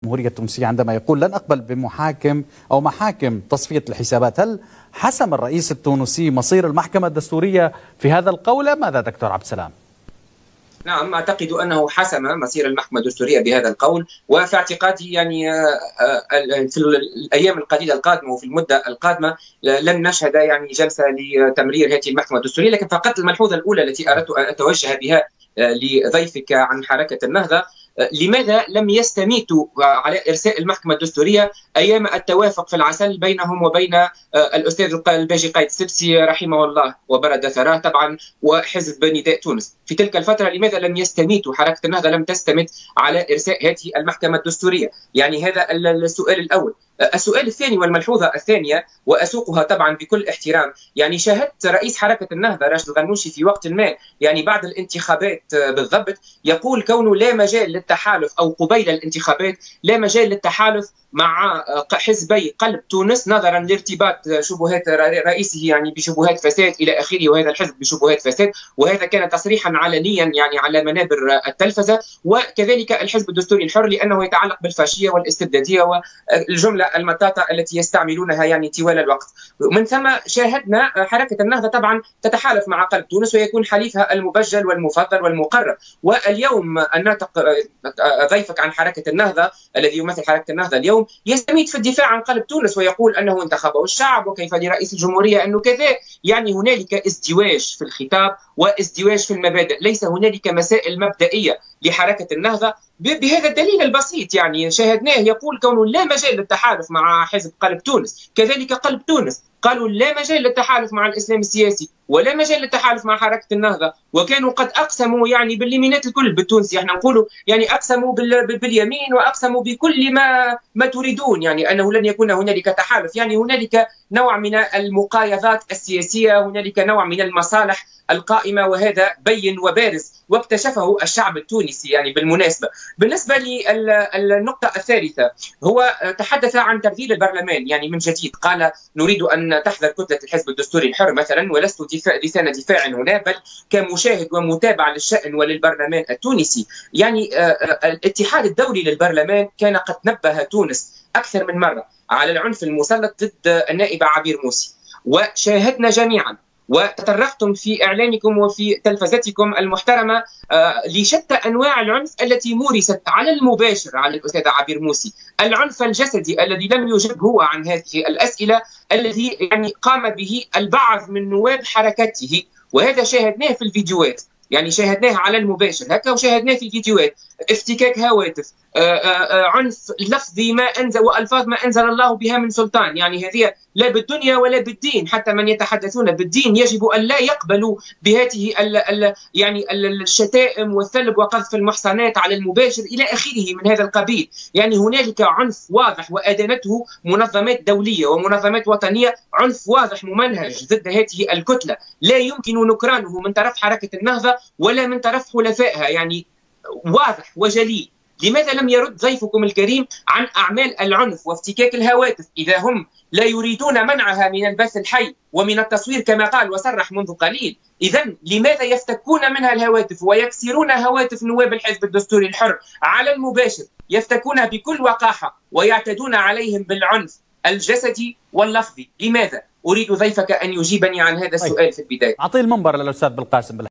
الجمهورية التونسية عندما يقول لن أقبل بمحاكم أو محاكم تصفية الحسابات. هل حسم الرئيس التونسي مصير المحكمة الدستورية في هذا القول؟ ماذا دكتور عبد السلام؟ نعم، أعتقد أنه حسم مصير المحكمة الدستورية بهذا القول، وفي اعتقادي يعني في الأيام القليلة القادمة وفي المدة القادمة لن نشهد يعني جلسة لتمرير هذه المحكمة الدستورية. لكن فقط الملحوظة الأولى التي أردت أن أتوجه بها لضيفك عن حركة النهضة: لماذا لم يستميتوا على إرساء المحكمة الدستورية أيام التوافق في العسل بينهم وبين الأستاذ الباجي قايد السبسي رحمه الله وبرد ثراه طبعا وحزب نداء تونس؟ في تلك الفترة لماذا لم يستميتوا؟ حركة النهضة لم تستمت على إرساء هذه المحكمة الدستورية. يعني هذا السؤال الأول. السؤال الثاني والملحوظة الثانية، وأسوقها طبعا بكل احترام، يعني شاهدت رئيس حركة النهضة راشد الغنوشي في وقت ما، يعني بعد الانتخابات بالضبط، يقول كونه لا مجال للتحالف أو قبيل الانتخابات لا مجال للتحالف مع حزبي قلب تونس نظرا لارتباط شبهات رئيسه يعني بشبهات فساد إلى آخره، وهذا الحزب بشبهات فساد، وهذا كان تصريحا علنيا يعني على منابر التلفزة. وكذلك الحزب الدستوري الحر لأنه يتعلق بالفاشية والاستبدادية والجملة المطاطة التي يستعملونها يعني طوال الوقت. ومن ثم شاهدنا حركة النهضة طبعا تتحالف مع قلب تونس ويكون حليفها المبجل والمفضل والمقرب. واليوم الناطق ضيفك عن حركة النهضة الذي يمثل حركة النهضة اليوم يستميت في الدفاع عن قلب تونس ويقول أنه انتخبه الشعب وكيف لرئيس الجمهورية أنه كذا. يعني هنالك ازدواج في الخطاب وازدواج في المبادئ، ليس هنالك مسائل مبدئية لحركة النهضة بهذا الدليل البسيط. يعني شاهدناه يقول كونه لا مجال للتحالف مع حزب قلب تونس، كذلك قلب تونس قالوا لا مجال للتحالف مع الإسلام السياسي ولا مجال للتحالف مع حركة النهضة، وكانوا قد أقسموا يعني باليمينات الكل بالتونسي، احنا نقولوا يعني أقسموا باليمين وأقسموا بكل ما تريدون، يعني أنه لن يكون هنالك تحالف. يعني هنالك نوع من المقايضات السياسية، هنالك نوع من المصالح القائمة، وهذا بين وبارز واكتشفه الشعب التونسي. يعني بالمناسبة بالنسبة للنقطة الثالثة، هو تحدث عن تبديل البرلمان يعني من جديد، قال نريد أن تحذر كتلة الحزب الدستوري الحر مثلا، ولست لسان دفاع هنا بل كمشاهد ومتابع للشأن وللبرلمان التونسي. يعني الاتحاد الدولي للبرلمان كان قد نبه تونس أكثر من مرة على العنف المسلط ضد النائبة عبير موسي، وشاهدنا جميعا وتطرقتم في إعلانكم وفي تلفزتكم المحترمة لشتى أنواع العنف التي مورست على المباشر على الأستاذة عبير موسي. العنف الجسدي الذي لم يجب هو عن هذه الأسئلة الذي يعني قام به البعض من نواب حركته، وهذا شاهدناه في الفيديوهات، يعني شاهدناه على المباشر هكا وشاهدناه في الفيديوهات، افتكاك هواتف، عنف لفظي ما أنزل وألفاظ ما أنزل الله بها من سلطان. يعني هذه لا بالدنيا ولا بالدين، حتى من يتحدثون بالدين يجب أن لا يقبلوا بهذه يعني الشتائم والثلب وقذف المحصنات على المباشر إلى آخره من هذا القبيل. يعني هنالك عنف واضح وأدانته منظمات دولية ومنظمات وطنية، عنف واضح ممنهج ضد هذه الكتلة لا يمكن نكرانه من طرف حركة النهضة ولا من طرف حلفائها، يعني واضح وجلي. لماذا لم يرد ضيفكم الكريم عن أعمال العنف وافتكاك الهواتف إذا هم لا يريدون منعها من البث الحي ومن التصوير كما قال وصرح منذ قليل؟ إذن لماذا يفتكون منها الهواتف ويكسرون هواتف نواب الحزب الدستوري الحر على المباشر، يفتكونها بكل وقاحة ويعتدون عليهم بالعنف الجسدي واللفظي؟ لماذا؟ أريد ضيفك أن يجيبني عن هذا السؤال في البداية. أعطي المنبر للأستاذ بالقاسم.